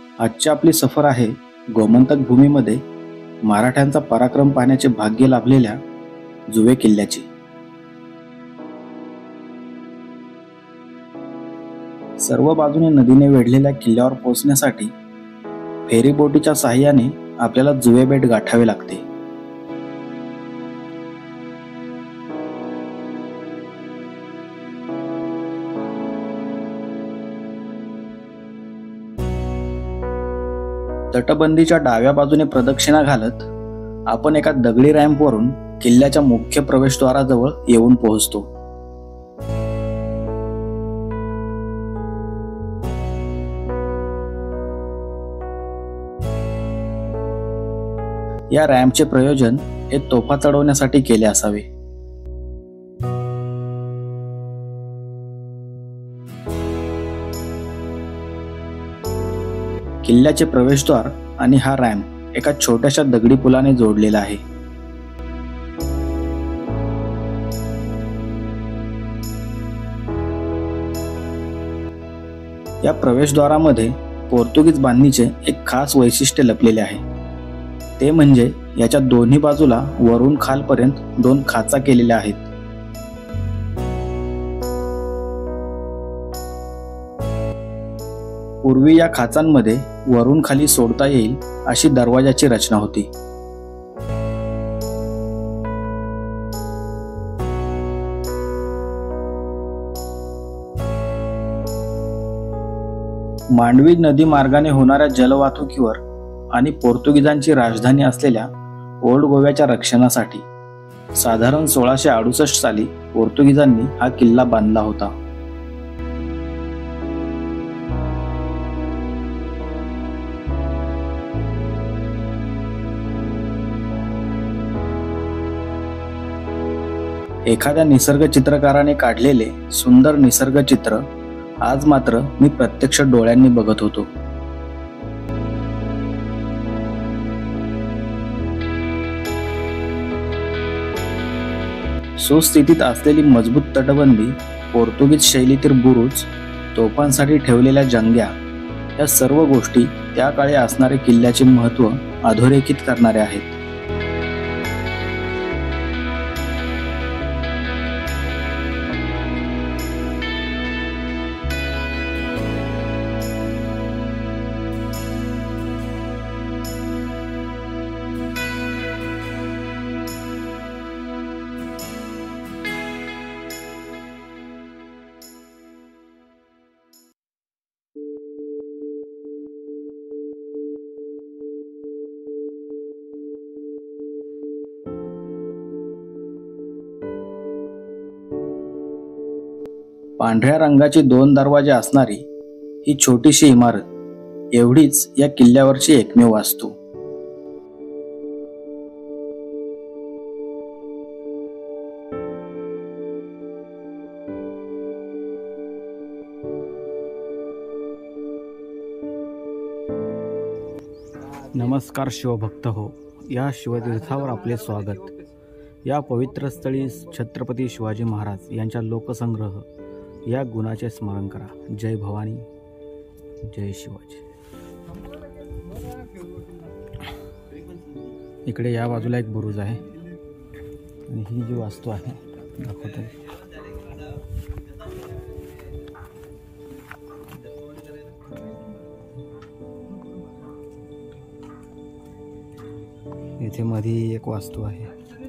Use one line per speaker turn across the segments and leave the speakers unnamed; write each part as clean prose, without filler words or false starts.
आजची आपली सफर आहे गोमंतक भूमीमध्ये मराठ्यांचा पराक्रम पाहण्याचे भाग्य लाभलेल्या जुवे किल्ल्याची। सर्व बाजूने नदीने वेढलेल्या किल्ल्यावर पोहोचण्यासाठी फेरीबोटीच्या साहाय्याने आपल्याला जुवे बेट गाठावे लागते। तटबंदीच्या डाव्या बाजूने प्रदक्षिणा घालत आपण एका दगडी रॅम्पवरून किल्ल्याच्या मुख्य प्रवेशद्वाराजवळ येऊन पोहोचतो। या रॅम्पचे प्रयोजन हे तोफा चढवण्यासाठी केले असावे। किल्ल्याचे प्रवेशद्वार आणि हा रॅम्प एका छोट्याशा दगडी पुलाने जोडलेला आहे। या प्रवेशद्वारामध्ये पोर्तुगीज बांधणीचे एक खास वैशिष्ट्य लपलेले आहे, ते म्हणजे याच्या दोन्ही बाजूला वरून खालपर्यंत 2 खाचा केलेल्या आहेत। पूर्वी या खाचांमध्ये वरून खाली सोडता येईल अशी दरवाजाची रचना होती। मांडवी नदी मार्गाने होणाऱ्या जलवाहतुकीवर आणि पोर्तुगीजांची राजधानी असलेल्या ओल्ड गोव्याच्या रक्षणासाठी साधारण 1668 साली पोर्तुगीजांनी हा किल्ला बांधला होता। एखाद्या निसर्ग चित्रकाराने काढलेले सुंदर निसर्ग चित्र आज मात्र मी प्रत्यक्ष डोळ्यांनी बघत होतो। सुस्थितीत असलेली मजबूत तटबंदी, पोर्तुगीज शैलीतील बुरुज, तोफांसाठी ठेवलेल्या जंग्या, या सर्व गोष्टी त्या काळी असणारे किल्ल्याचे महत्त्व अधोरेखित करणारे आहेत। पांढऱ्या रंगाची 2 दरवाजे असणारी ही छोटीशी इमारत एवढीच या किल्ल्यावरची एकमेव वास्तू। नमस्कार शिवभक्त हो, या शिवतीर्थावर आपले स्वागत। या पवित्र स्थळी छत्रपती शिवाजी महाराज यांच्या लोकसंग्रह या गुणाचे स्मरण करा। जय भवानी, जय शिवाजी। इकडे या बाजूला एक बुरुज आहे आणि ही जी वास्तू आहे दाखवतो। इथे मध्ये एक वास्तू आहे।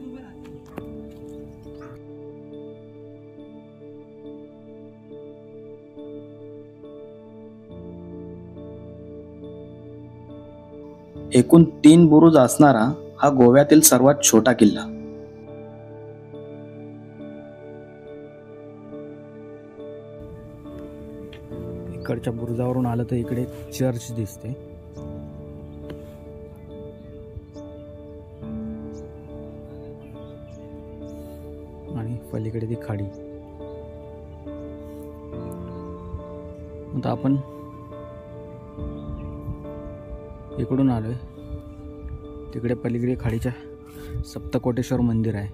एकूण 3 बुरुज असणारा हा गोव्यातील सर्वात छोटा किल्ला। इकडच्या बुरुजावरून आलं तर इकडे चर्च दिसते आणि पलीकडे ती खाडी। आता आपण इकडून आलोय, तिकडे पलीकडे खाडीच्या सप्तकोटेश्वर मंदिर आहे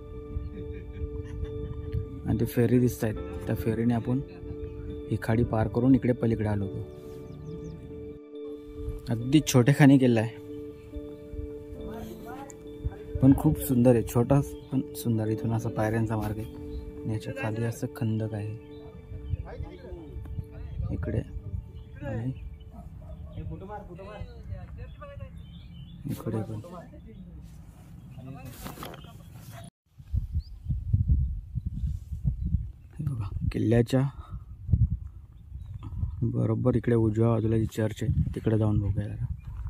आणि ते फेरी दिसत आहेत, त्या फेरीने आपण ही खाडी पार करून इकडे पलीकडे आलो होतो। अगदी छोटेखानी किल्ला आहे, पण खूप सुंदर आहे. छोटा पण सुंदर. इथून असा पायऱ्यांचा मार्ग आहे आणि याच्या खाली असं खंदक आहे इकडे आणि इकडे पण. बघा किल्ल्याच्या बरोबर इकडे उजव्या बाजूला जी चर्च आहे तिकडे जाऊन बघूया जरा.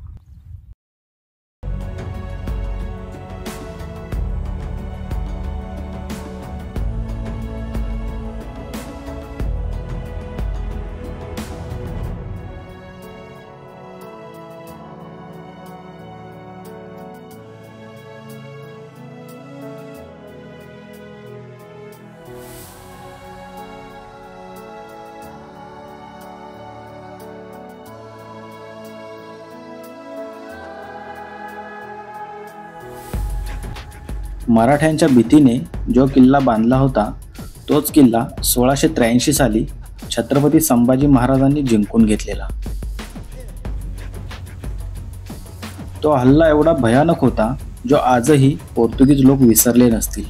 मराठ्यांच्या भीतीने जो किल्ला बांधला होता तोच किल्ला 1683 साली छत्रपती संभाजी महाराजांनी जिंकून घेतलेला. तो हल्ला एवढा भयानक होता जो आजही पोर्तुगीज लोक विसरले नसतील.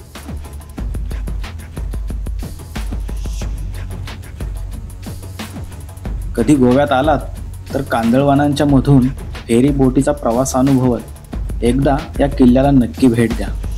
कधी गोव्यात आलात तर कांदळवानांच्या मधून फेरी बोटीचा प्रवास अनुभवत एकदा या किल्ल्याला नक्की भेट द्या.